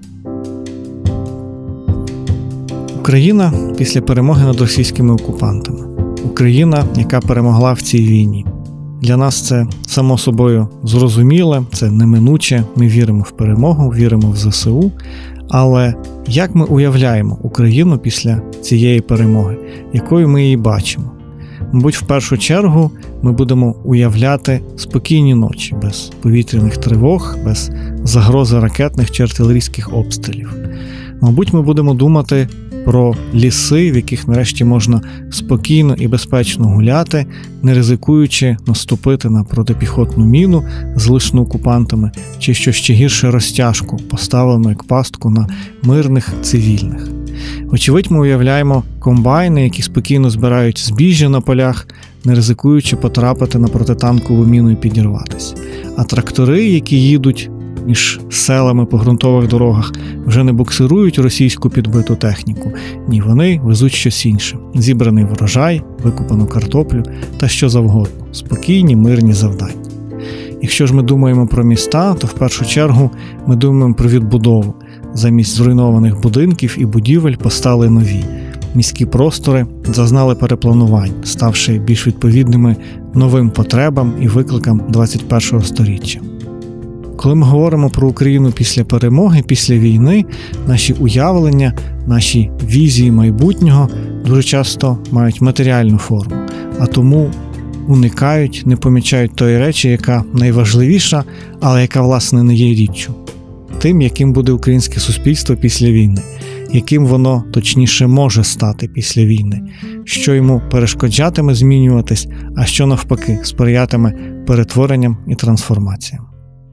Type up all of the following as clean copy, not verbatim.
Україна після перемоги над російськими окупантами. Україна, яка перемогла в цій війні. Для нас це, само собою, зрозуміле, це неминуче, ми віримо в перемогу, віримо в ЗСУ. Але як ми уявляємо Україну після цієї перемоги? Якою ми її бачимо? Мабуть, в першу чергу ми будемо уявляти спокійні ночі, без повітряних тривог, без загрози ракетних чи артилерійських обстрілів. Мабуть, ми будемо думати про ліси, в яких нарешті можна спокійно і безпечно гуляти, не ризикуючи наступити на протипіхотну міну, залишену окупантами, чи що ще гірше розтяжку, поставлену як пастку на мирних цивільних. Очевидь, ми уявляємо комбайни, які спокійно збирають збіжжя на полях, не ризикуючи потрапити на протитанкову міну і підірватися. А трактори, які їдуть між селами по ґрунтових дорогах, вже не буксирують російську підбиту техніку. Ні, вони везуть щось інше. Зібраний врожай, викопану картоплю та що завгодно. Спокійні, мирні завдання. Якщо ж ми думаємо про міста, то в першу чергу ми думаємо про відбудову. Замість зруйнованих будинків і будівель постали нові. Міські простори зазнали перепланувань, ставши більш відповідними новим потребам і викликам 21-го сторіччя. Коли ми говоримо про Україну після перемоги, після війни, наші уявлення, наші візії майбутнього дуже часто мають матеріальну форму, а тому уникають, не помічають тої речі, яка найважливіша, але яка, власне, не є річчю. Тим, яким буде українське суспільство після війни, яким воно, точніше, може стати після війни, що йому перешкоджатиме змінюватись, а що, навпаки, сприятиме перетворенням і трансформаціям.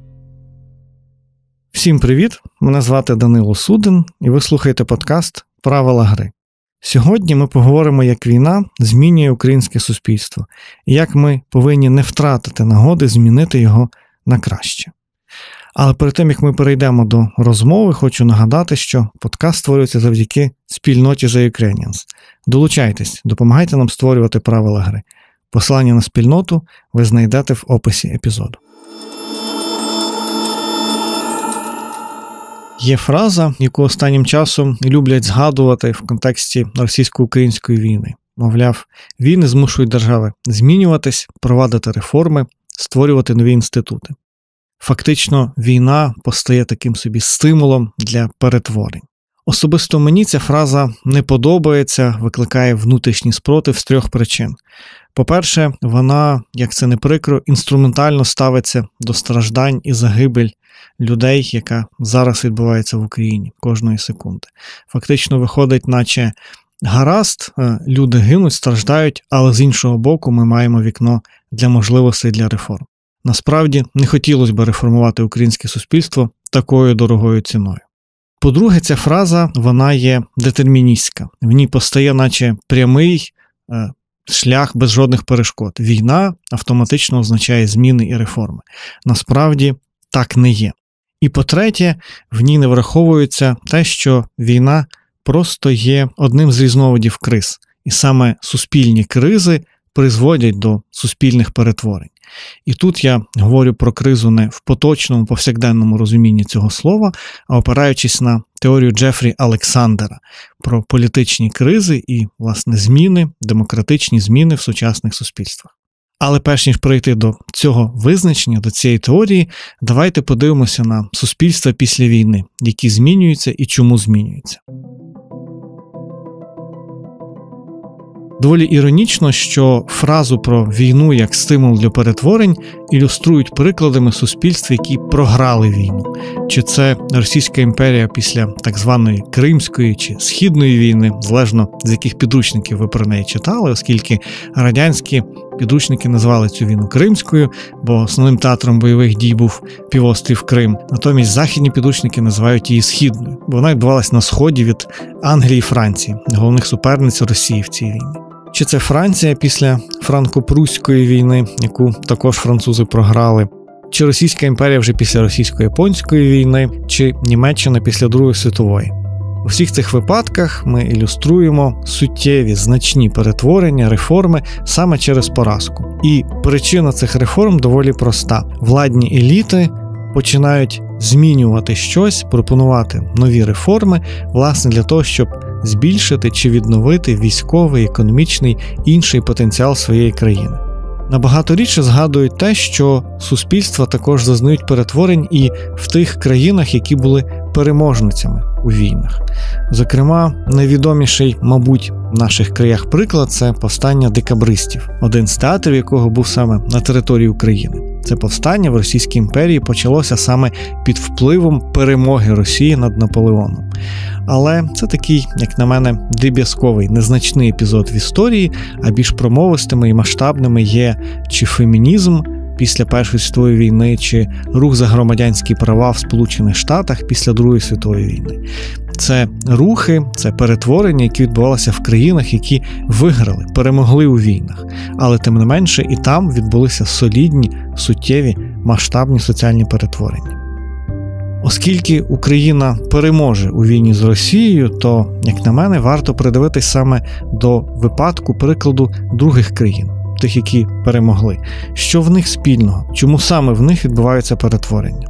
Всім привіт! Мене звати Данило Судин, і ви слухаєте подкаст «Правила гри». Сьогодні ми поговоримо, як війна змінює українське суспільство, і як ми повинні не втратити нагоди змінити його на краще. Але перед тим, як ми перейдемо до розмови, хочу нагадати, що подкаст створюється завдяки спільноті The Ukrainians. Долучайтесь, допомагайте нам створювати правила гри. Посилання на спільноту ви знайдете в описі епізоду. Є фраза, яку останнім часом люблять згадувати в контексті російсько-української війни. Мовляв, війни змушують держави змінюватись, провадити реформи, створювати нові інститути. Фактично, війна постає таким собі стимулом для перетворень. Особисто мені ця фраза не подобається, викликає внутрішній спротив з трьох причин. По-перше, вона, як це не прикро, інструментально ставиться до страждань і загибель людей, яка зараз відбувається в Україні кожної секунди. Фактично виходить, наче гаразд, люди гинуть, страждають, але з іншого боку ми маємо вікно для можливостей для реформ. Насправді, не хотілося б реформувати українське суспільство такою дорогою ціною. По-друге, ця фраза, вона є детерміністська. В ній постає наче прямий шлях без жодних перешкод. Війна автоматично означає зміни і реформи. Насправді, так не є. І по-третє, в ній не враховується те, що війна просто є одним з різновидів криз. І саме суспільні кризи призводять до суспільних перетворень. І тут я говорю про кризу не в поточному, повсякденному розумінні цього слова, а опираючись на теорію Джефрі Олександера про політичні кризи і, власне, зміни, демократичні зміни в сучасних суспільствах. Але перш ніж перейти до цього визначення, до цієї теорії, давайте подивимося на суспільства після війни, які змінюються і чому змінюються. Доволі іронічно, що фразу про війну як стимул для перетворень ілюструють прикладами суспільств, які програли війну. Чи це Російська імперія після так званої Кримської чи Східної війни, залежно з яких підручників ви про неї читали, оскільки радянські підручники назвали цю війну Кримською, бо основним театром бойових дій був півострів Крим. Натомість західні підручники називають її Східною, бо вона відбувалась на сході від Англії і Франції, головних суперниць Росії в цій війні. Чи це Франція після франко-прусської війни, яку також французи програли, чи Російська імперія вже після російсько-японської війни, чи Німеччина після Другої світової. У всіх цих випадках ми ілюструємо суттєві, значні перетворення, реформи саме через поразку. І причина цих реформ доволі проста. Владні еліти починають змінювати щось, пропонувати нові реформи, власне, для того, щоб збільшити чи відновити військовий, економічний, інший потенціал своєї країни. Набагато рідше згадують те, що суспільства також зазнають перетворень і в тих країнах, які були переможницями у війнах. Зокрема, найвідоміший, мабуть, в наших краях приклад – це повстання декабристів, один з театрів якого був саме на території України. Це повстання в Російській імперії почалося саме під впливом перемоги Росії над Наполеоном. Але це такий, як на мене, дріб'язковий, незначний епізод в історії, а більш промовистими і масштабними є чи фемінізм після Першої світової війни, чи рух за громадянські права в Сполучених Штатах після Другої світової війни. Це рухи, це перетворення, які відбувалися в країнах, які виграли, перемогли у війнах. Але тим не менше і там відбулися солідні, суттєві, масштабні соціальні перетворення. Оскільки Україна переможе у війні з Росією, то, як на мене, варто придивитись саме до випадку прикладу других країн, тих, які перемогли. Що в них спільного? Чому саме в них відбуваються перетворення?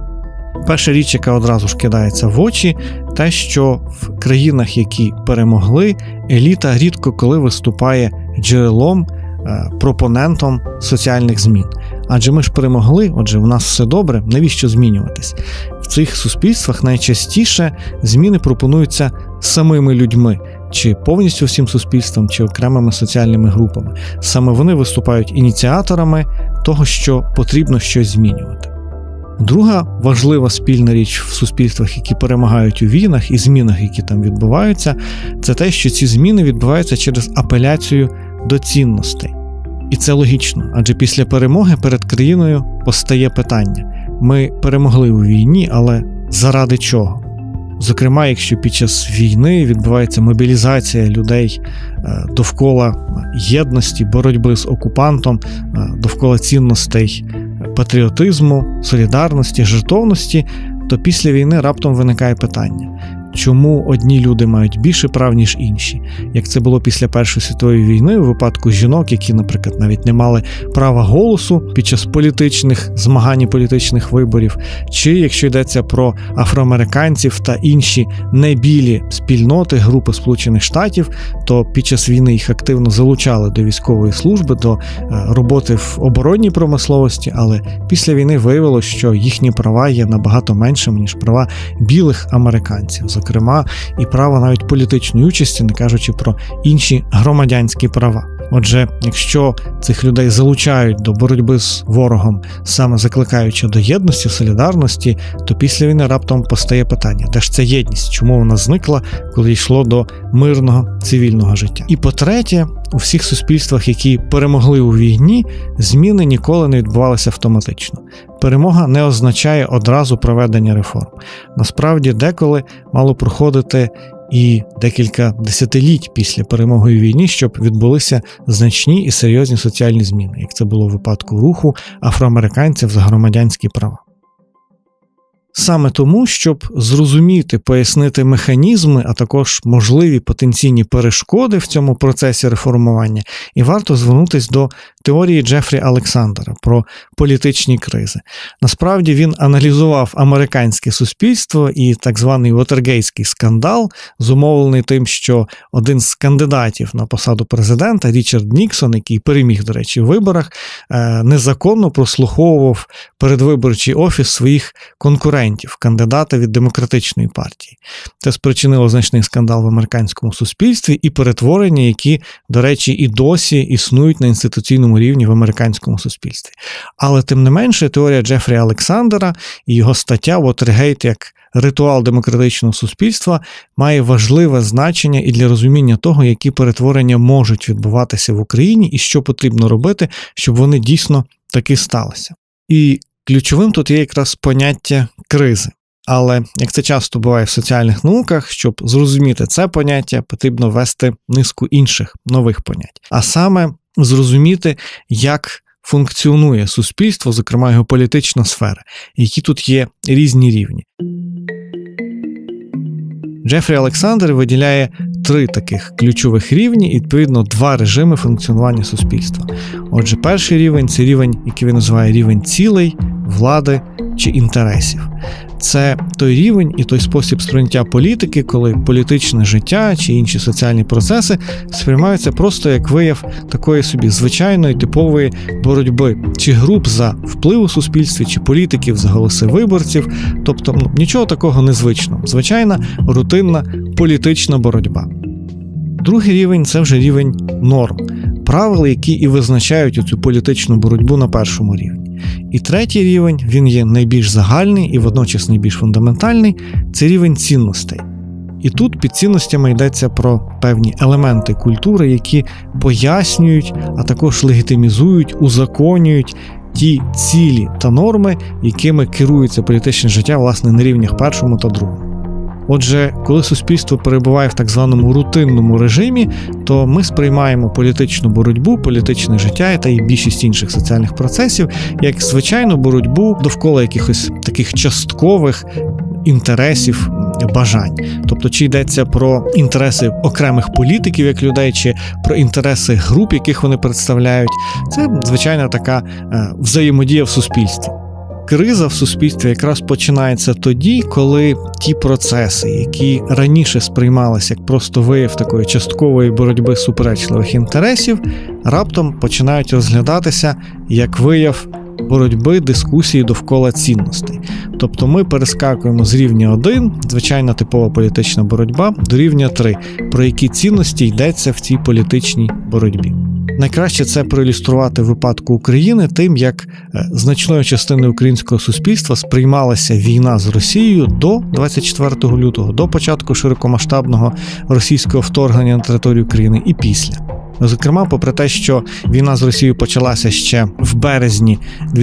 Перша річ, яка одразу ж кидається в очі, те, що в країнах, які перемогли, еліта рідко коли виступає джерелом, пропонентом соціальних змін. Адже ми ж перемогли, отже, у нас все добре, навіщо змінюватись? В цих суспільствах найчастіше зміни пропонуються самими людьми, чи повністю всім суспільством, чи окремими соціальними групами. Саме вони виступають ініціаторами того, що потрібно щось змінювати. Друга важлива спільна річ в суспільствах, які перемагають у війнах і змінах, які там відбуваються, це те, що ці зміни відбуваються через апеляцію до цінностей. І це логічно, адже після перемоги перед країною постає питання. Ми перемогли у війні, але заради чого? Зокрема, якщо під час війни відбувається мобілізація людей довкола єдності, боротьби з окупантом, довкола цінностей патріотизму, солідарності, жертовності, то після війни раптом виникає питання. Чому одні люди мають більше прав, ніж інші? Як це було після Першої світової війни у випадку жінок, які, наприклад, навіть не мали права голосу під час політичних змагань і політичних виборів, чи якщо йдеться про афроамериканців та інші небілі спільноти, групи Сполучених Штатів, то під час війни їх активно залучали до військової служби, до роботи в оборонній промисловості, але після війни виявилося, що їхні права є набагато меншими, ніж права білих американців. Зокрема, і право навіть політичної участі, не кажучи про інші громадянські права. Отже, якщо цих людей залучають до боротьби з ворогом, саме закликаючи до єдності, солідарності, то після війни раптом постає питання, де ж ця єдність, чому вона зникла, коли йшло до мирного, цивільного життя. І по-третє, у всіх суспільствах, які перемогли у війні, зміни ніколи не відбувалися автоматично. Перемога не означає одразу проведення реформ. Насправді, деколи мало проходити і декілька десятиліть після перемоги у війні, щоб відбулися значні і серйозні соціальні зміни, як це було в випадку руху афроамериканців за громадянські права. Саме тому, щоб зрозуміти, пояснити механізми, а також можливі потенційні перешкоди в цьому процесі реформування, і варто звернутися до теорії Джефрі Олександера про політичні кризи. Насправді він аналізував американське суспільство і так званий Вотергейтський скандал, зумовлений тим, що один з кандидатів на посаду президента, Річард Ніксон, який переміг, до речі, в виборах, незаконно прослуховував передвиборчий офіс своїх конкурентів, кандидата від Демократичної партії. Це спричинило значний скандал в американському суспільстві і перетворення, які, до речі, і досі існують на інституційному рівні в американському суспільстві. Але, тим не менше, теорія Джефрі Олександера і його стаття «Вотергейт» як ритуал демократичного суспільства має важливе значення і для розуміння того, які перетворення можуть відбуватися в Україні і що потрібно робити, щоб вони дійсно таки сталися. І ключовим тут є якраз поняття кризи. Але, як це часто буває в соціальних науках, щоб зрозуміти це поняття, потрібно ввести низку інших нових понять. А саме зрозуміти, як функціонує суспільство, зокрема його політична сфера, які тут є різні рівні. Джефрі Олександер виділяє 3 таких ключових рівні і, відповідно, 2 режими функціонування суспільства. Отже, перший рівень – це рівень, який він називає рівень цілей, влади чи інтересів. Це той рівень і той спосіб сприйняття політики, коли політичне життя чи інші соціальні процеси сприймаються просто як вияв такої собі звичайної типової боротьби чи груп за вплив у суспільстві, чи політиків за голоси виборців. Тобто нічого такого незвичного. Звичайна, рутинна політична боротьба. Другий рівень – це вже рівень норм. Правил, які і визначають цю політичну боротьбу на першому рівні. І третій рівень, він є найбільш загальний і водночас найбільш фундаментальний, це рівень цінностей. І тут під цінностями йдеться про певні елементи культури, які пояснюють, а також легітимізують, узаконюють ті цілі та норми, якими керується політичне життя, власне, на рівнях першому та другому. Отже, коли суспільство перебуває в так званому рутинному режимі, то ми сприймаємо політичну боротьбу, політичне життя та й більшість інших соціальних процесів як звичайну боротьбу довкола якихось таких часткових інтересів, бажань. Тобто, чи йдеться про інтереси окремих політиків, як людей, чи про інтереси груп, яких вони представляють. Це звичайна така взаємодія в суспільстві. Криза в суспільстві якраз починається тоді, коли ті процеси, які раніше сприймалися як просто вияв такої часткової боротьби суперечливих інтересів, раптом починають розглядатися як вияв боротьби, дискусії довкола цінностей. Тобто ми перескакуємо з рівня 1, звичайна типова політична боротьба, до рівня 3, про які цінності йдеться в цій політичній боротьбі. Найкраще це проілюструвати в випадку України тим, як значною частиною українського суспільства сприймалася війна з Росією до 24 лютого, до початку широкомасштабного російського вторгнення на територію України і після. Зокрема, попри те, що війна з Росією почалася ще в березні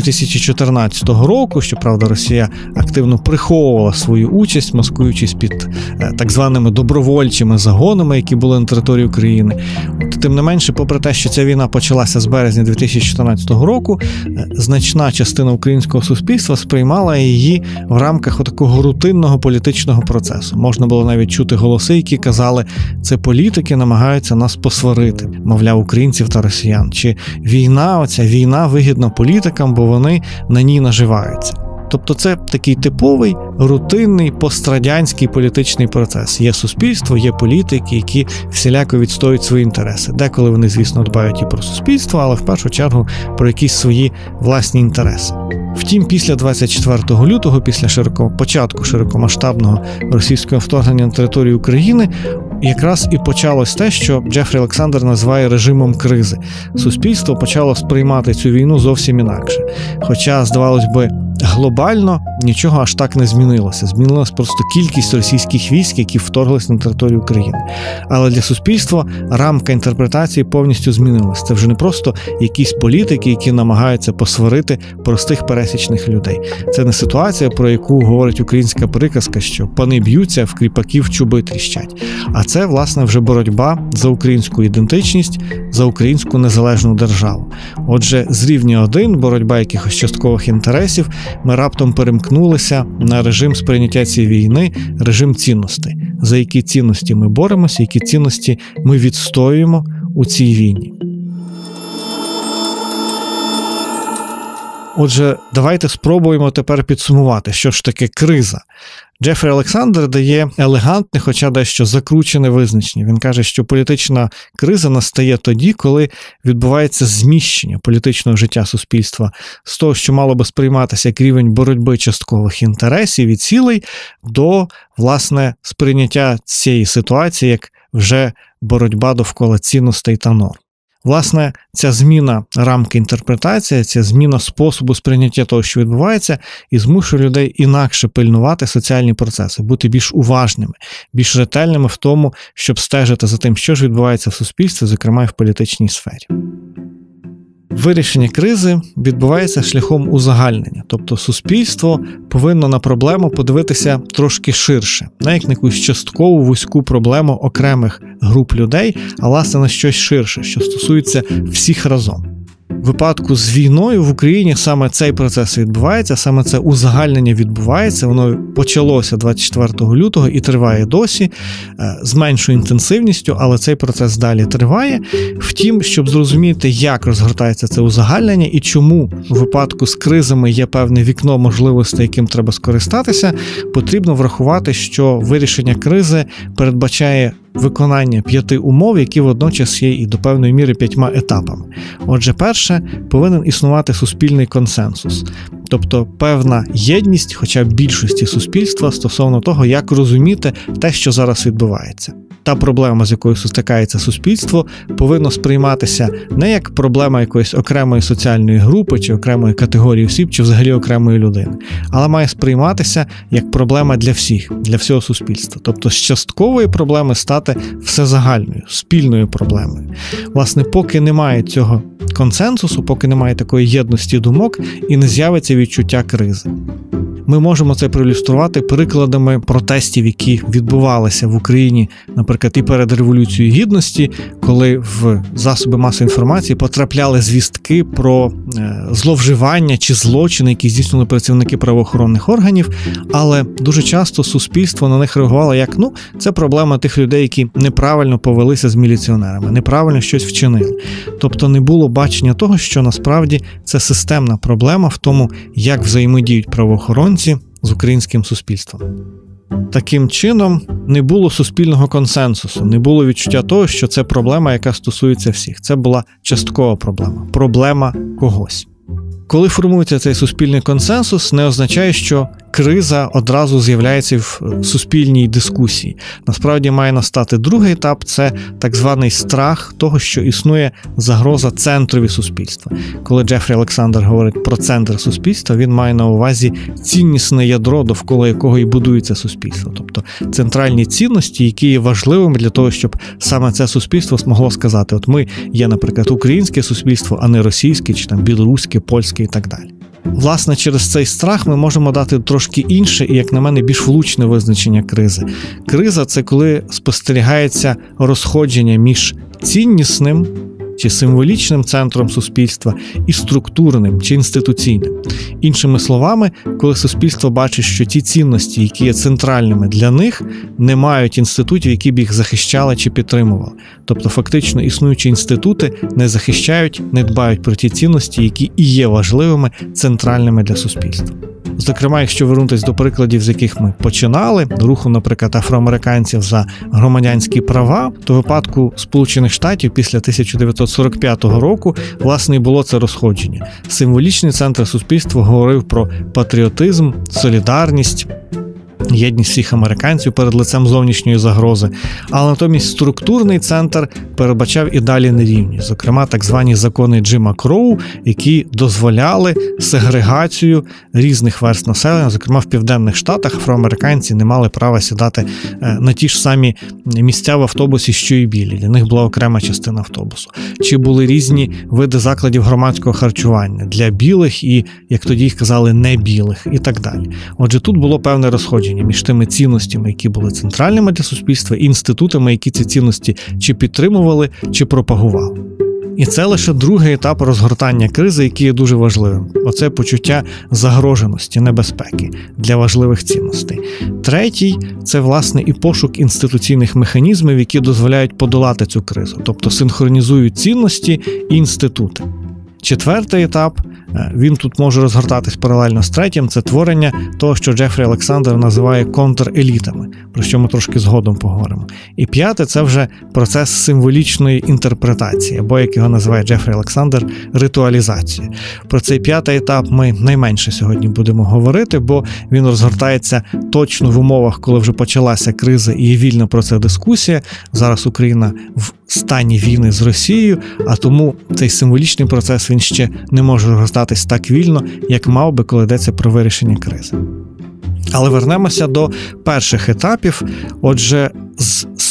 2014 року, щоправда, Росія активно приховувала свою участь, маскуючись під так званими добровольчими загонами, які були на території України. Тим не менше, попри те, що ця війна почалася з березня 2014 року, значна частина українського суспільства сприймала її в рамках такого рутинного політичного процесу. Можна було навіть чути голоси, які казали, це політики намагаються нас посварити, мовляв, українців та росіян. Чи оця війна вигідна політикам, бо вони на ній наживаються. Тобто це такий типовий, рутинний, пострадянський політичний процес. Є суспільство, є політики, які всіляко відстоюють свої інтереси. Деколи вони, звісно, дбають і про суспільство, але в першу чергу про якісь свої власні інтереси. Втім, після 24 лютого, після початку широкомасштабного російського вторгнення на територію України, якраз і почалось те, що Джефрі Олександр називає режимом кризи. Суспільство почало сприймати цю війну зовсім інакше. Хоча, здавалось би, глобально нічого аж так не змінилося. Змінилась просто кількість російських військ, які вторглись на територію України. Але для суспільства рамка інтерпретації повністю змінилась. Це вже не просто якісь політики, які намагаються посварити простих пересічних людей. Це не ситуація, про яку говорить українська приказка, що пани б'ються, в кріпаків чуби тріщать. А це, власне, вже боротьба за українську ідентичність, за українську незалежну державу. Отже, з рівня 1, боротьба якихось часткових інтересів, ми раптом перемкнулися на режим сприйняття цієї війни, режим цінностей. За які цінності ми боремося, які цінності ми відстоюємо у цій війні. Отже, давайте спробуємо тепер підсумувати, що ж таке криза. Джефрі Олександр дає елегантне, хоча дещо закручене визначення. Він каже, що політична криза настає тоді, коли відбувається зміщення політичного життя суспільства з того, що мало би сприйматися як рівень боротьби часткових інтересів і цілей, до, власне, сприйняття цієї ситуації як вже боротьба довкола цінностей та норм. Власне, ця зміна рамки інтерпретації, ця зміна способу сприйняття того, що відбувається, і змушує людей інакше пильнувати соціальні процеси, бути більш уважними, більш ретельними в тому, щоб стежити за тим, що ж відбувається в суспільстві, зокрема і в політичній сфері. Вирішення кризи відбувається шляхом узагальнення, тобто суспільство повинно на проблему подивитися трошки ширше, не як на якусь часткову вузьку проблему окремих груп людей, а власне на щось ширше, що стосується всіх разом. В випадку з війною в Україні саме цей процес відбувається, саме це узагальнення відбувається, воно почалося 24 лютого і триває досі, з меншою інтенсивністю, але цей процес далі триває. Втім, щоб зрозуміти, як розгортається це узагальнення і чому в випадку з кризами є певне вікно можливостей, яким треба скористатися, потрібно врахувати, що вирішення кризи передбачає виконання 5 умов, які водночас є і до певної міри 5 етапами. Отже, перше, повинен існувати суспільний консенсус, тобто певна єдність, хоча б більшості суспільства, стосовно того, як розуміти те, що зараз відбувається. Та проблема, з якою стикається суспільство, повинна сприйматися не як проблема якоїсь окремої соціальної групи, чи окремої категорії осіб, чи взагалі окремої людини, але має сприйматися як проблема для всіх, для всього суспільства. Тобто з часткової проблеми стати всезагальною, спільною проблемою. Власне, поки немає цього консенсусу, поки немає такої єдності думок, і не з'явиться відчуття кризи. Ми можемо це проілюструвати прикладами протестів, які відбувалися в Україні, наприклад, і перед Революцією Гідності, коли в засоби масової інформації потрапляли звістки про зловживання чи злочини, які здійснювали працівники правоохоронних органів, але дуже часто суспільство на них реагувало як, це проблема тих людей, які неправильно повелися з міліціонерами, неправильно щось вчинили. Тобто не було бачення того, що насправді це системна проблема в тому, як взаємодіють правоохоронці з українським суспільством. Таким чином, не було суспільного консенсусу, не було відчуття того, що це проблема, яка стосується всіх. Це була часткова проблема когось. Коли формується цей суспільний консенсус, не означає, що криза одразу з'являється в суспільній дискусії. Насправді має настати другий етап – це так званий страх того, що існує загроза центрові суспільства. Коли Джефрі Олександр говорить про центр суспільства, він має на увазі ціннісне ядро, довкола якого і будується суспільство. Тобто центральні цінності, які є важливими для того, щоб саме це суспільство змогло сказати, от ми є, наприклад, українське суспільство, а не російське, чи там білоруське, польське і так далі. Власне, через цей страх ми можемо дати трошки інше і, як на мене, більш влучне визначення кризи. Криза – це коли спостерігається розходження між ціннісним чи символічним центром суспільства і структурним чи інституційним. Іншими словами, коли суспільство бачить, що ті цінності, які є центральними для них, не мають інститутів, які б їх захищали чи підтримували. Тобто, фактично, існуючі інститути не захищають, не дбають про ті цінності, які і є важливими, центральними для суспільства. Зокрема, якщо вернутися до прикладів, з яких ми починали, руху, наприклад, афроамериканців за громадянські права, то в випадку Сполучених Штатів після 1945 року, власне, і було це розходження. Символічний центр суспільства говорив про патріотизм, солідарність, єдність всіх американців перед лицем зовнішньої загрози, але натомість структурний центр передбачав і далі нерівність, зокрема так звані закони Джима Кроу, які дозволяли сегрегацію різних верств населення, зокрема в Південних Штатах афроамериканці не мали права сідати на ті ж самі місця в автобусі, що і білі, для них була окрема частина автобусу. Чи були різні види закладів громадського харчування для білих і, як тоді їх казали, не білих і так далі. Отже, тут було певне розходження між тими цінностями, які були центральними для суспільства, і інститутами, які ці цінності чи підтримували, чи пропагували. І це лише другий етап розгортання кризи, який є дуже важливим. Оце почуття загроженості, небезпеки для важливих цінностей. Третій – це, власне, і пошук інституційних механізмів, які дозволяють подолати цю кризу, тобто синхронізують цінності і інститути. Четвертий етап, він тут може розгортатись паралельно з третім, це творення того, що Джефрі Олександр називає контрелітами, про що ми трошки згодом поговоримо. І п'яте – це вже процес символічної інтерпретації, або, як його називає Джефрі Олександр, ритуалізацію. Про цей п'ятий етап ми найменше сьогодні будемо говорити, бо він розгортається точно в умовах, коли вже почалася криза і є вільна про це дискусія. Зараз Україна в стані війни з Росією, а тому цей символічний процес він ще не може розгортатись так вільно, як мав би, коли йдеться про вирішення кризи. Але вернемося до перших етапів. Отже, з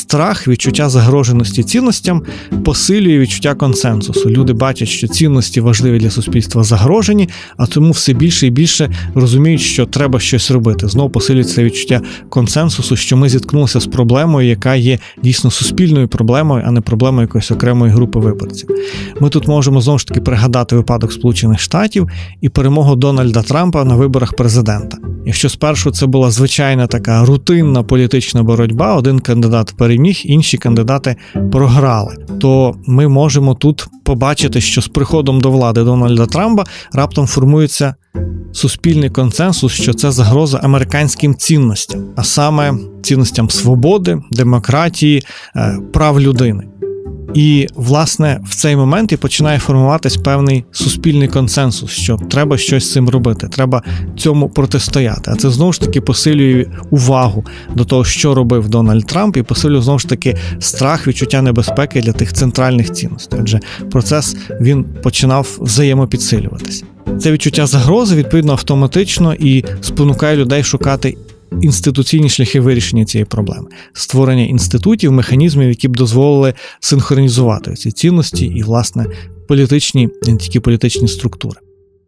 страх, відчуття загроженості цінностям посилює відчуття консенсусу. Люди бачать, що цінності важливі для суспільства загрожені, а тому все більше і більше розуміють, що треба щось робити. Знову посилюється відчуття консенсусу, що ми зіткнулися з проблемою, яка є дійсно суспільною проблемою, а не проблемою якоїсь окремої групи виборців. Ми тут можемо знову ж таки пригадати випадок Сполучених Штатів і перемогу Дональда Трампа на виборах президента. Якщо спершу це була звичайна така рутинна політична боротьба, один кандидат переміг, інші кандидати програли, то ми можемо тут побачити, що з приходом до влади Дональда Трампа раптом формується суспільний консенсус, що це загроза американським цінностям, а саме цінностям свободи, демократії, прав людини. І, власне, в цей момент і починає формуватись певний суспільний консенсус, що треба щось з цим робити, треба цьому протистояти. А це, знову ж таки, посилює увагу до того, що робив Дональд Трамп, і посилює, знову ж таки, страх, відчуття небезпеки для тих центральних цінностей. Отже, процес, він починав взаємопідсилюватися. Це відчуття загрози, відповідно, автоматично і спонукає людей шукати інституційні шляхи вирішення цієї проблеми. Створення інститутів, механізмів, які б дозволили синхронізувати ці цінності і, власне, політичні, не тільки політичні структури.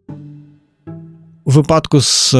У випадку з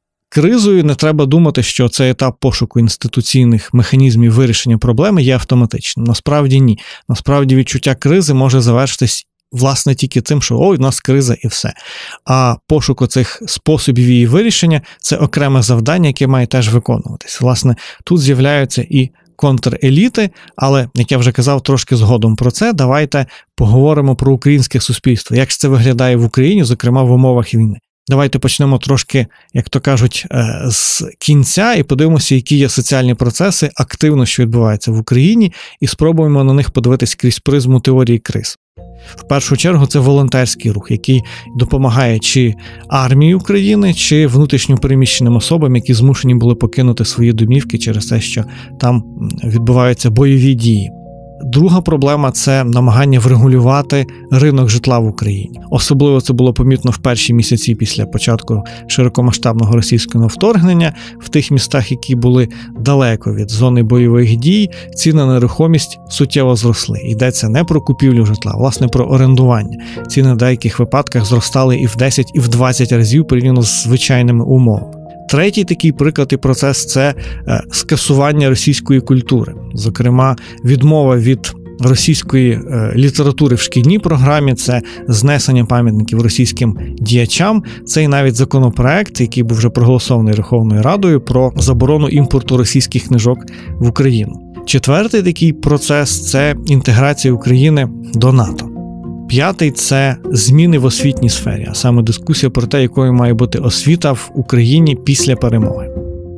кризою не треба думати, що цей етап пошуку інституційних механізмів вирішення проблеми є автоматичним. Насправді ні. Насправді відчуття кризи може завершитись власне тільки тим, що ой, у нас криза і все. А пошук оцих способів її вирішення – це окреме завдання, яке має теж виконуватись. Власне, тут з'являються і контреліти, але, як я вже казав, трошки згодом про це, давайте поговоримо про українське суспільство. Як ж це виглядає в Україні, зокрема в умовах війни. Давайте почнемо трошки, як то кажуть, з кінця і подивимося, які є соціальні процеси активно, що відбуваються в Україні, і спробуємо на них подивитись крізь призму теорії криз. В першу чергу це волонтерський рух, який допомагає чи армії України, чи внутрішньо переміщеним особам, які змушені були покинути свої домівки через те, що там відбуваються бойові дії. Друга проблема – це намагання врегулювати ринок житла в Україні. Особливо це було помітно в перші місяці після початку широкомасштабного російського вторгнення. В тих містах, які були далеко від зони бойових дій, ціни на нерухомість суттєво зросли. Йдеться не про купівлю житла, а власне про орендування. Ціни в деяких випадках зростали і в 10, і в 20 разів порівняно з звичайними умовами. Третій такий приклад і процес – це скасування російської культури. Зокрема, відмова від російської літератури в шкільній програмі, це знесення пам'ятників російським діячам. Це і навіть законопроект, який був вже проголосований Верховною Радою, про заборону імпорту російських книжок в Україну. Четвертий такий процес – це інтеграція України до НАТО. П'ятий – це зміни в освітній сфері, а саме дискусія про те, якою має бути освіта в Україні після перемоги.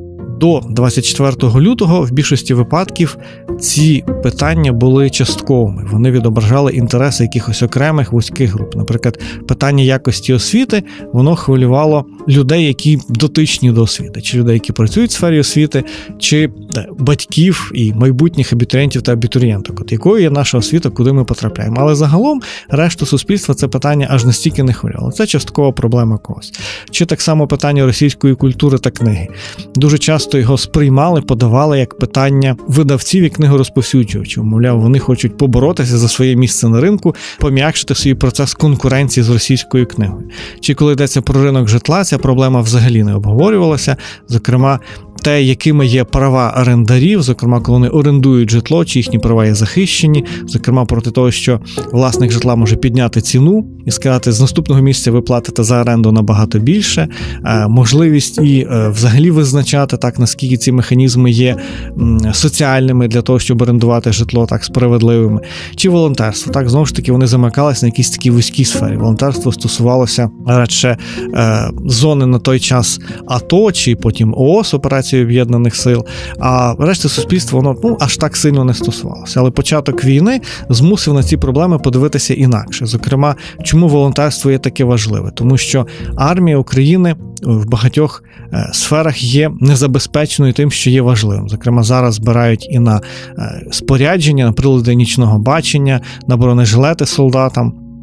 До 24 лютого в більшості випадків ці питання були частковими. Вони відображали інтереси якихось окремих вузьких груп. Наприклад, питання якості освіти, воно хвилювало людей, які дотичні до освіти. Чи людей, які працюють в сфері освіти, чи батьків і майбутніх абітурієнтів та абітурієнток. От якою є наша освіта, куди ми потрапляємо. Але загалом решту суспільства це питання аж настільки не хвилювало. Це часткова проблема когось. Чи так само питання російської культури та книги. Дуже часто його сприймали, подавали як питання видавців і книгорозповсюджувачів. Мовляв, вони хочуть поборотися за своє місце на ринку, пом'якшити свій процес конкуренції з російською книгою. Чи коли йдеться про ринок житла, ця проблема взагалі не обговорювалася. Зокрема, те, якими є права орендарів, зокрема, коли вони орендують житло, чи їхні права є захищені, зокрема, проти того, що власник житла може підняти ціну і сказати, з наступного місяця ви платите за оренду набагато більше, можливість і взагалі визначати, так, наскільки ці механізми є соціальними для того, щоб орендувати житло, так, справедливими, чи волонтерство. Так, знову ж таки, вони замикалися на якійсь такій вузькій сфері. Волонтерство стосувалося радше зони на той час АТО, чи потім ООС, операції Об'єднаних Сил, а решта суспільства воно аж так сильно не стосувалося. Але початок війни змусив на ці проблеми подивитися інакше. Зокрема, чому волонтерство є таке важливе? Тому що армія України в багатьох сферах є незабезпеченою тим, що є важливим. Зокрема, зараз збирають і на спорядження, на прилади нічного бачення, на бронежилети солдатам.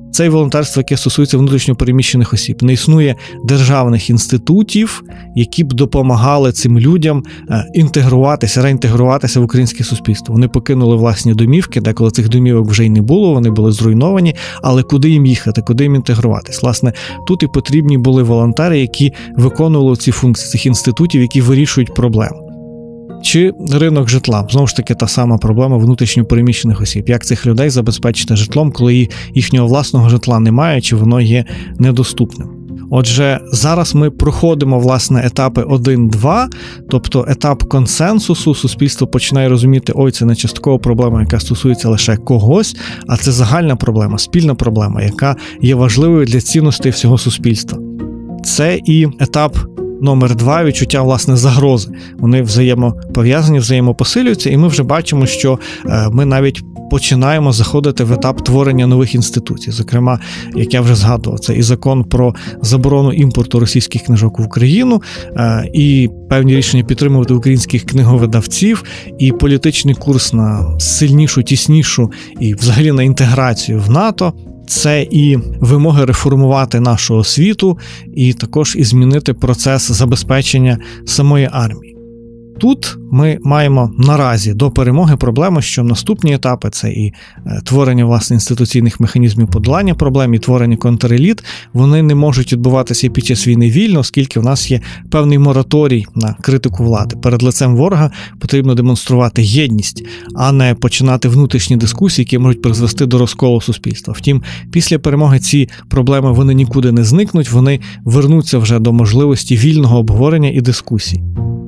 Це і волонтерство, яке стосується внутрішньо переміщених осіб. Не існує державних інститутів, які б допомагали цим людям інтегруватися, реінтегруватися в українське суспільство. Вони покинули власні домівки, деколи цих домівок вже й не було, вони були зруйновані, але куди їм їхати, куди їм інтегруватись? Власне, тут і потрібні були волонтери, які виконували ці функції цих інститутів, які вирішують проблему. Чи ринок житла? Знову ж таки, та сама проблема внутрішньо переміщених осіб. Як цих людей забезпечити житлом, коли їхнього власного житла немає, чи воно є недоступним? Отже, зараз ми проходимо, власне, етапи 1-2, тобто етап консенсусу, суспільство починає розуміти, це не часткова проблема, яка стосується лише когось, а це загальна проблема, спільна проблема, яка є важливою для цінностей всього суспільства. Це і етап номер 2 – відчуття, власне, загрози. Вони взаємопов'язані, взаємопосилюються, і ми вже бачимо, що ми навіть починаємо заходити в етап творення нових інституцій. Зокрема, як я вже згадував, це і закон про заборону імпорту російських книжок в Україну, і певні рішення підтримувати українських книговидавців, і політичний курс на сильнішу, тіснішу і взагалі на інтеграцію в НАТО. Це і вимоги реформувати нашу освіту, і також і змінити процес забезпечення самої армії. Тут ми маємо наразі до перемоги проблему, що наступні етапи – це і творення, власне, інституційних механізмів подолання проблем, і творення контреліт. Вони не можуть відбуватися під час війни вільно, оскільки в нас є певний мораторій на критику влади. Перед лицем ворога потрібно демонструвати єдність, а не починати внутрішні дискусії, які можуть призвести до розколу суспільства. Втім, після перемоги ці проблеми вони нікуди не зникнуть, вони вернуться вже до можливості вільного обговорення і дискусій.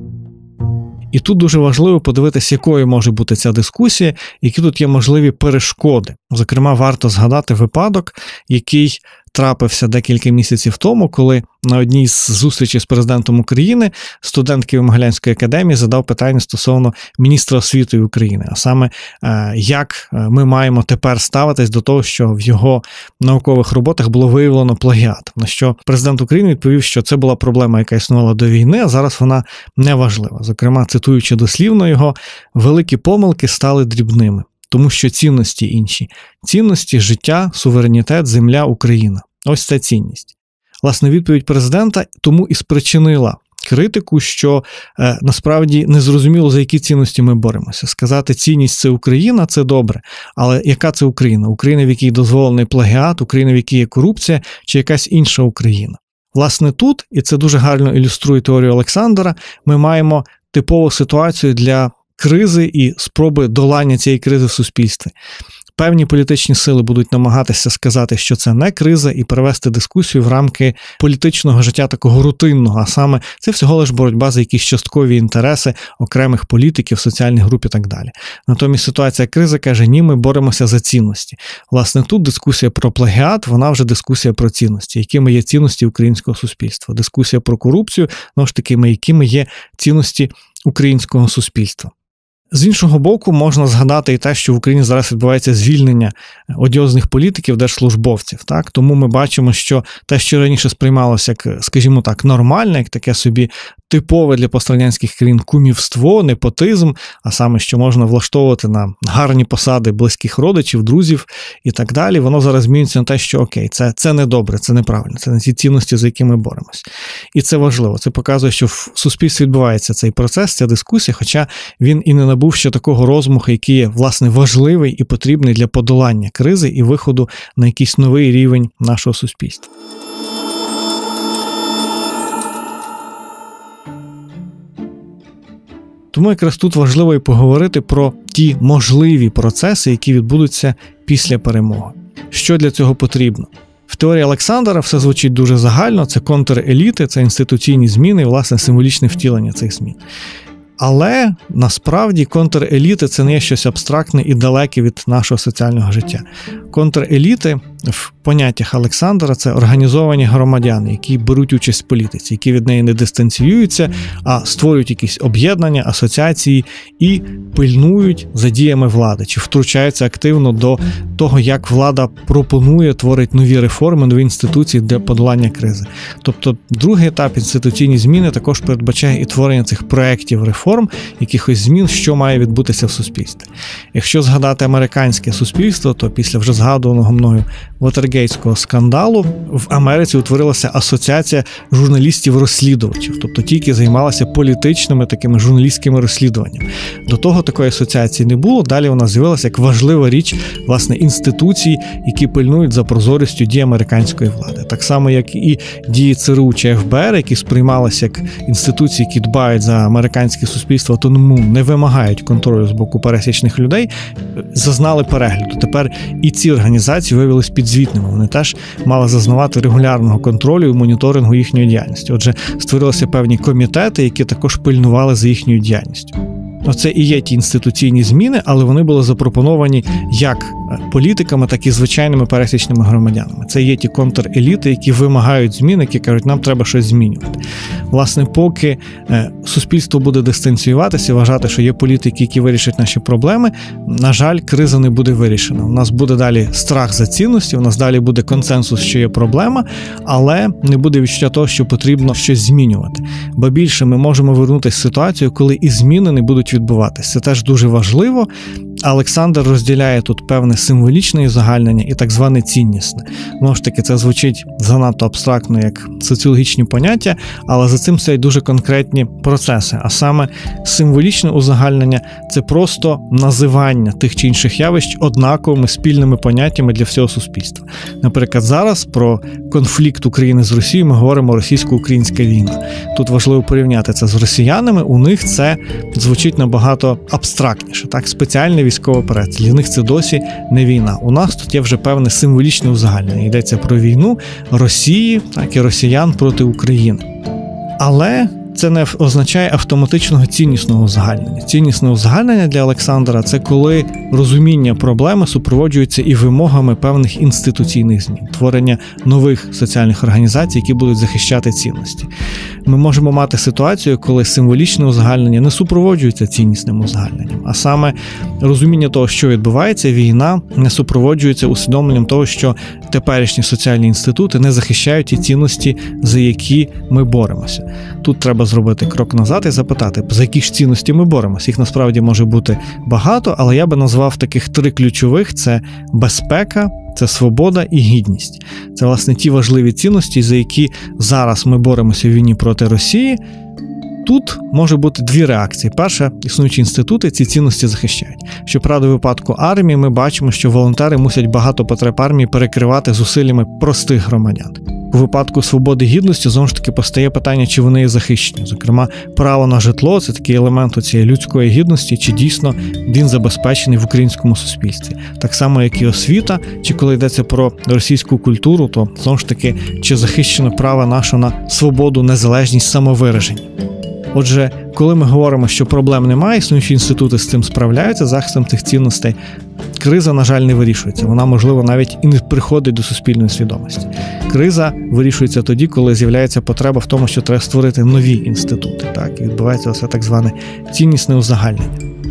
І тут дуже важливо подивитися, якою може бути ця дискусія, які тут є можливі перешкоди. Зокрема, варто згадати випадок, який трапився декілька місяців тому, коли на одній з зустрічей з президентом України студент Києво-Могилянської академії задав питання стосовно міністра освіти України, а саме, як ми маємо тепер ставитись до того, що в його наукових роботах було виявлено плагіат. На що президент України відповів, що це була проблема, яка існувала до війни, а зараз вона не важлива. Зокрема, цитуючи дослівно його, великі помилки стали дрібними. Тому що цінності інші. Цінності – життя, суверенітет, земля, Україна. Ось ця цінність. Власне, відповідь президента тому і спричинила критику, що насправді незрозуміло, за які цінності ми боремося. Сказати, цінність – це Україна – це добре. Але яка це Україна? Україна, в якій дозволений плагіат, Україна, в якій є корупція, чи якась інша Україна? Власне, тут, і це дуже гарно ілюструє теорію Олександра, ми маємо типову ситуацію для кризи і спроби долання цієї кризи в суспільстві. Певні політичні сили будуть намагатися сказати, що це не криза, і перевести дискусію в рамки політичного життя такого рутинного, а саме це всього лиш боротьба за якісь часткові інтереси окремих політиків, соціальних груп і так далі. Натомість ситуація кризи каже, ні, ми боремося за цінності. Власне, тут дискусія про плагіат, вона вже дискусія про цінності, якими є цінності українського суспільства. Дискусія про корупцію, знову ж таки, якими є цінності українського суспільства. З іншого боку, можна згадати і те, що в Україні зараз відбувається звільнення одіозних політиків, держслужбовців. Так? Тому ми бачимо, що те, що раніше сприймалося як, скажімо так, нормальне, як таке собі типове для пострадянських країн кумівство, непотизм, а саме, що можна влаштовувати на гарні посади близьких родичів, друзів і так далі, воно зараз змінюється на те, що окей, це не добре, це неправильно, це не ті цінності, за які ми боремось. І це важливо. Це показує, що в суспільстві відбувається цей процес, ця дискусія, хоча він і не набув ще такого розмаху, який є, власне, важливий і потрібний для подолання кризи і виходу на якийсь новий рівень нашого суспільства. Тому якраз тут важливо і поговорити про ті можливі процеси, які відбудуться після перемоги. Що для цього потрібно? В теорії Олександра все звучить дуже загально, це контреліти, це інституційні зміни і, власне, символічне втілення цих змін. Але, насправді, контреліти – це не є щось абстрактне і далеке від нашого соціального життя. Контреліти в поняттях Олександра – це організовані громадяни, які беруть участь в політиці, які від неї не дистанціюються, а створюють якісь об'єднання, асоціації і пильнують за діями влади, чи втручаються активно до того, як влада пропонує, творить нові реформи, нові інституції для подолання кризи. Тобто другий етап інституційні зміни також передбачає і творення цих проєктів реформ, якихось змін, що має відбутися в суспільстві. Якщо згадати американське суспільство, то після вже згадуваного мною Вотергейтського скандалу, в Америці утворилася асоціація журналістів-розслідувачів, тобто ті, які займалися політичними такими журналістськими розслідуваннями. До того такої асоціації не було, далі вона з'явилася як важлива річ, власне, інституцій, які пильнують за прозорістю дій американської влади. Так само, як і дії ЦРУ чи ФБР, які сприймалися як інституції, які дбають за американське суспільство, тому не вимагають контролю з боку пересічних людей, зазнали перегляду. Тепер і ці організації виявились підзвітними. Вони теж мали зазнавати регулярного контролю і моніторингу їхньої діяльності. Отже, створилися певні комітети, які також пильнували за їхньою діяльністю. Оце і є ті інституційні зміни, але вони були запропоновані як політиками, так і звичайними пересічними громадянами. Це є ті контреліти, які вимагають змін, які кажуть, нам треба щось змінювати. Власне, поки суспільство буде дистанціюватися, вважати, що є політики, які вирішать наші проблеми, на жаль, криза не буде вирішена. У нас буде далі страх за цінності, у нас далі буде консенсус, що є проблема, але не буде відчуття того, що потрібно щось змінювати. Бо більше ми можемо вернутися в ситуацію, коли і зміни не будуть відбуватися. Це теж дуже важливо. Олександр розділяє тут певне символічне узагальнення і так зване ціннісне. Знову ж таки, це звучить занадто абстрактно, як соціологічні поняття, але за цим стоять дуже конкретні процеси. А саме символічне узагальнення – це просто називання тих чи інших явищ однаковими спільними поняттями для всього суспільства. Наприклад, зараз про конфлікт України з Росією ми говоримо російсько-українська війна. Тут важливо порівняти це з росіянами, у них це звучить набагато абстрактніше, так, спеціальний військовий операція. Для них це досі не війна. У нас тут є вже певне символічне узагальнення. Йдеться про війну Росії, так і росіян проти України. Але це не означає автоматичного ціннісного узагальнення. Ціннісне узагальнення для Олександра – це коли розуміння проблеми супроводжується і вимогами певних інституційних змін, творення нових соціальних організацій, які будуть захищати цінності. Ми можемо мати ситуацію, коли символічне узагальнення не супроводжується ціннісним узагальненням, а саме розуміння того, що відбувається, війна не супроводжується усвідомленням того, що теперішні соціальні інститути не захищають ті цінності, за які ми боремося. Тут треба зробити крок назад і запитати, за які ж цінності ми боремося. Їх насправді може бути багато, але я би назвав таких 3 ключових – це безпека, це свобода і гідність. Це, власне, ті важливі цінності, за які зараз ми боремося в війні проти Росії. Тут може бути 2 реакції. Перша, існуючі інститути ці цінності захищають. Щоправда, у випадку армії ми бачимо, що волонтери мусять багато потреб армії перекривати зусиллями простих громадян. У випадку свободи і гідності, знову ж таки, постає питання, чи вони є захищені. Зокрема, право на житло – це такий елемент цієї людської гідності, чи дійсно він забезпечений в українському суспільстві. Так само, як і освіта, чи коли йдеться про російську культуру, то, знову ж таки, чи захищено право наше на свободу, незалежність, самовираження. Отже, коли ми говоримо, що проблем немає, існуючі інститути з цим справляються, захистом цих цінностей, криза, на жаль, не вирішується. Вона, можливо, навіть і не приходить до суспільної свідомості. Криза вирішується тоді, коли з'являється потреба в тому, що треба створити нові інститути. Так, і відбувається все так зване ціннісне узагальнення.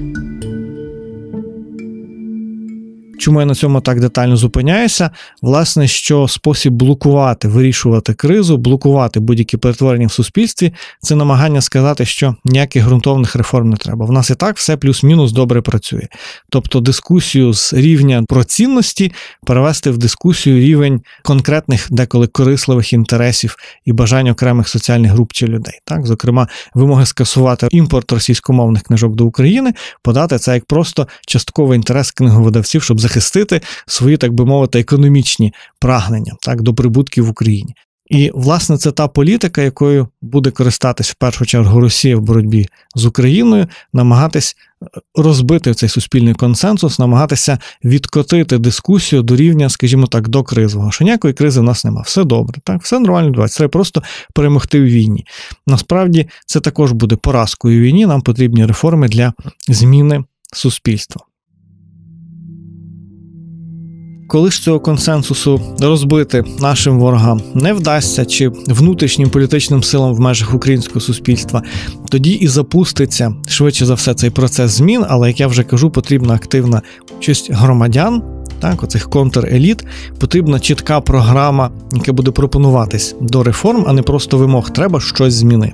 Чому я на цьому так детально зупиняюся? Власне, що спосіб блокувати, вирішувати кризу, блокувати будь-які перетворення в суспільстві – це намагання сказати, що ніяких ґрунтовних реформ не треба. В нас і так все плюс-мінус добре працює. Тобто дискусію з рівня про цінності перевести в дискусію рівень конкретних, деколи корисливих інтересів і бажань окремих соціальних груп чи людей. Так? Зокрема, вимоги скасувати імпорт російськомовних книжок до України, подати це як просто частковий інтерес книговидавців, щоб захистити свої, так би мовити, економічні прагнення, так, до прибутків в Україні. І, власне, це та політика, якою буде користатись в першу чергу Росія в боротьбі з Україною, намагатись розбити цей суспільний консенсус, намагатися відкотити дискусію до рівня, скажімо так, до кризового. Що ніякої кризи в нас нема. Все добре, так, все нормально відбувається. Треба просто перемогти в війні. Насправді, це також буде поразкою в війні. Нам потрібні реформи для зміни суспільства. Коли ж цього консенсусу розбити нашим ворогам не вдасться, чи внутрішнім політичним силам в межах українського суспільства, тоді і запуститься, швидше за все, цей процес змін, але, як я вже кажу, потрібна активна участь громадян, так, оцих контреліт, потрібна чітка програма, яка буде пропонуватись до реформ, а не просто вимог, треба щось змінити.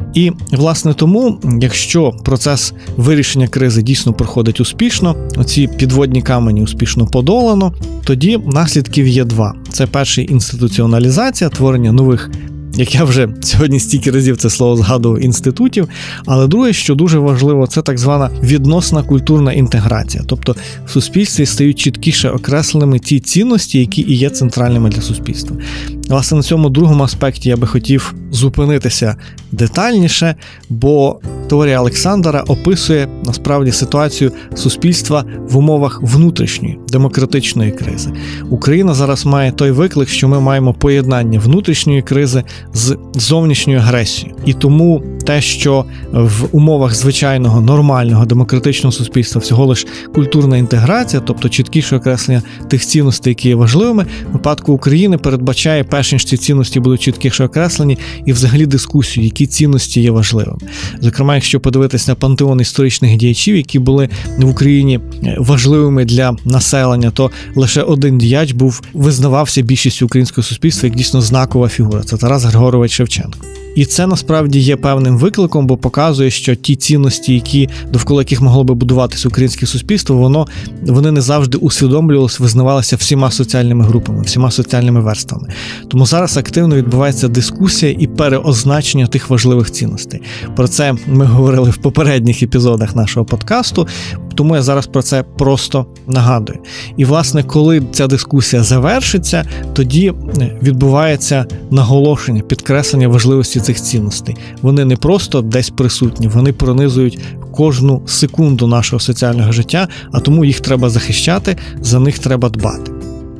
І, власне, тому, якщо процес вирішення кризи дійсно проходить успішно, оці підводні камені успішно подолано, тоді наслідків є два. Це перший – інституціоналізація, творення нових, як я вже сьогодні стільки разів це слово згадував, інститутів, але друге, що дуже важливо, це так звана відносна культурна інтеграція. Тобто в суспільстві стають чіткіше окресленими ті цінності, які і є центральними для суспільства. Власне, на цьому другому аспекті я би хотів зупинитися детальніше, бо теорія Олександра описує, насправді, ситуацію суспільства в умовах внутрішньої, демократичної кризи. Україна зараз має той виклик, що ми маємо поєднання внутрішньої кризи з зовнішньою агресією. І тому те, що в умовах звичайного, нормального, демократичного суспільства всього лиш культурна інтеграція, тобто чіткіше окреслення тих цінностей, які є важливими, в випадку України передбачає, перш ніж ці цінності будуть чіткіше окреслені, і взагалі дискусію, які цінності є важливими. Зокрема, якщо подивитись на пантеон історичних діячів, які були в Україні важливими для населення, то лише один діяч визнавався більшістю українського суспільства як дійсно знакова фігура. Це Тарас Григорович Шевченко. І це насправді є певним викликом, бо показує, що ті цінності, довкола яких могло би будуватися українське суспільство, вони не завжди усвідомлювалися, визнавалися всіма соціальними групами, всіма соціальними верствами. Тому зараз активно відбувається дискусія і переозначення тих важливих цінностей. Про це ми говорили в попередніх епізодах нашого подкасту, тому я зараз про це просто нагадую. І, власне, коли ця дискусія завершиться, тоді відбувається наголошення, підкреслення важливості цих цінностей. Вони не просто десь присутні, вони пронизують кожну секунду нашого соціального життя, а тому їх треба захищати, за них треба дбати.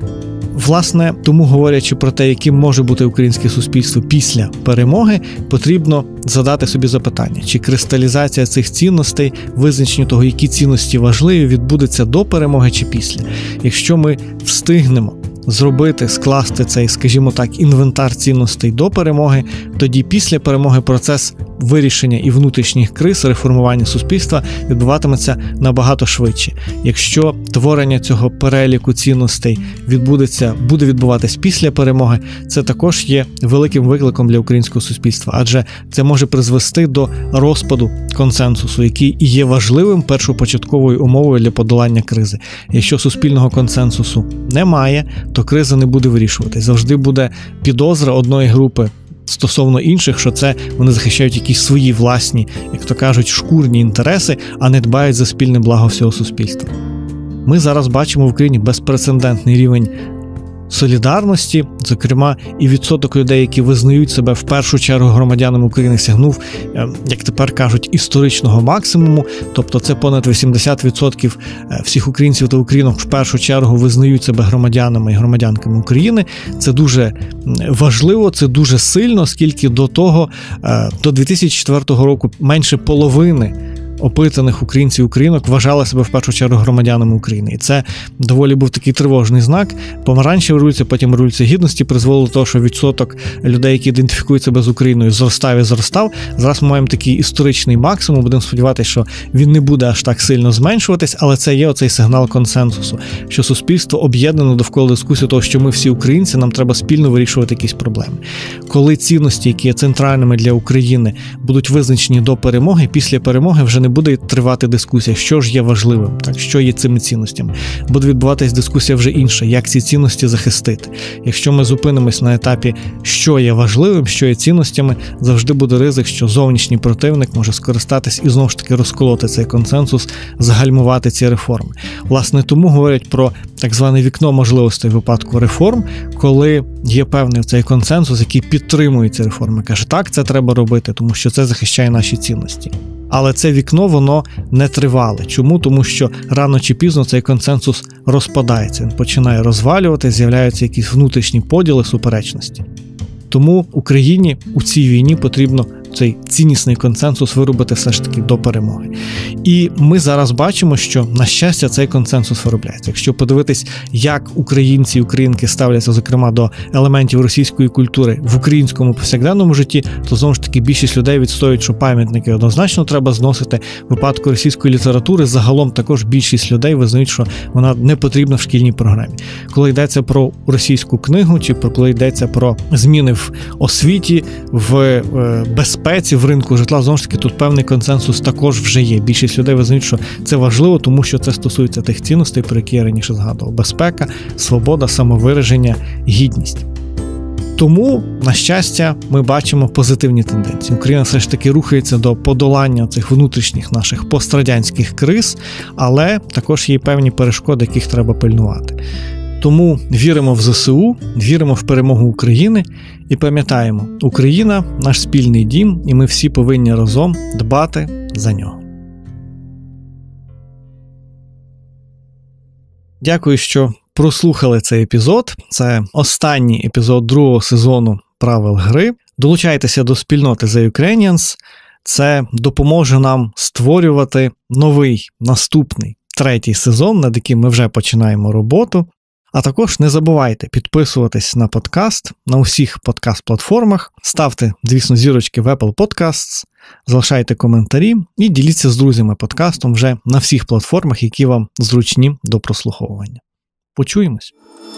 Власне, тому, говорячи про те, яким може бути українське суспільство після перемоги, потрібно задати собі запитання, чи кристалізація цих цінностей, визначення того, які цінності важливі, відбудеться до перемоги чи після. Якщо ми встигнемо скласти цей, скажімо так, інвентар цінностей до перемоги, тоді після перемоги процес вирішення і внутрішніх криз, реформування суспільства відбуватиметься набагато швидше. Якщо творення цього переліку цінностей буде відбуватись після перемоги, це також є великим викликом для українського суспільства, адже це може призвести до розпаду консенсусу, який і є важливим першопочатковою умовою для подолання кризи. Якщо суспільного консенсусу немає, то криза не буде вирішуватись. Завжди буде підозра одної групи стосовно інших, що це вони захищають якісь свої власні, як то кажуть, шкурні інтереси, а не дбають за спільне благо всього суспільства. Ми зараз бачимо в Україні безпрецедентний рівень солідарності, зокрема, і відсоток людей, які визнають себе в першу чергу громадянами України, сягнув, як тепер кажуть, історичного максимуму, тобто це понад 80% всіх українців та українок в першу чергу визнають себе громадянами і громадянками України. Це дуже важливо, це дуже сильно, оскільки до 2004 року менше половини опитаних українців і українок вважали себе в першу чергу громадянами України. І це доволі був такий тривожний знак. Помаранчева революція, потім революція гідності призвело до того, що відсоток людей, які ідентифікують себе з Україною, зростав. Зараз ми маємо такий історичний максимум, будемо сподіватися, що він не буде аж так сильно зменшуватись, але це є оцей сигнал консенсусу, що суспільство об'єднано довкола дискусії того, що ми всі українці, нам треба спільно вирішувати якісь проблеми. Коли цінності, які є центральними для України, будуть визначені до перемоги, після перемоги вже не буде тривати дискусія, що ж є важливим, так, що є цими цінностями. Буде відбуватись дискусія вже інша, як ці цінності захистити. Якщо ми зупинимось на етапі, що є важливим, що є цінностями, завжди буде ризик, що зовнішній противник може скористатись і знову ж таки розколоти цей консенсус, загальмувати ці реформи. Власне, тому говорять про так зване вікно можливостей в випадку реформ, коли є певний цей консенсус, який підтримує ці реформи. Каже, так, це треба робити, тому що це захищає наші цінності. Але це вікно, воно не тривале. Чому? Тому що рано чи пізно цей консенсус розпадається, він починає розвалюватися, з'являються якісь внутрішні поділи, суперечності. Тому Україні у цій війні потрібно цей ціннісний консенсус виробити все ж таки до перемоги. І ми зараз бачимо, що, на щастя, цей консенсус виробляється. Якщо подивитись, як українці і українки ставляться, зокрема, до елементів російської культури в українському повсякденному житті, то, знову ж таки, більшість людей відстоюють, що пам'ятники однозначно треба зносити. В випадку російської літератури загалом також більшість людей визнають, що вона не потрібна в шкільній програмі. Коли йдеться про російську книгу, чи коли йдеться про зміни в освіті, в безпеці, безпеці в ринку житла, знову ж таки, тут певний консенсус також вже є. Більшість людей визнають, що це важливо, тому що це стосується тих цінностей, про які я раніше згадував. Безпека, свобода, самовираження, гідність. Тому, на щастя, ми бачимо позитивні тенденції. Україна все ж таки рухається до подолання цих внутрішніх наших пострадянських криз, але також є певні перешкоди, яких треба пильнувати. Тому віримо в ЗСУ, віримо в перемогу України і пам'ятаємо, Україна – наш спільний дім, і ми всі повинні разом дбати за нього. Дякую, що прослухали цей епізод. Це останній епізод другого сезону «Правил гри». Долучайтеся до спільноти The Ukrainians. Це допоможе нам створювати новий, наступний, третій сезон, над яким ми вже починаємо роботу. А також не забувайте підписуватись на подкаст на усіх подкаст-платформах, ставте, звісно, зірочки в Apple Podcasts, залишайте коментарі і діліться з друзями подкастом вже на всіх платформах, які вам зручні до прослуховування. Почуємось!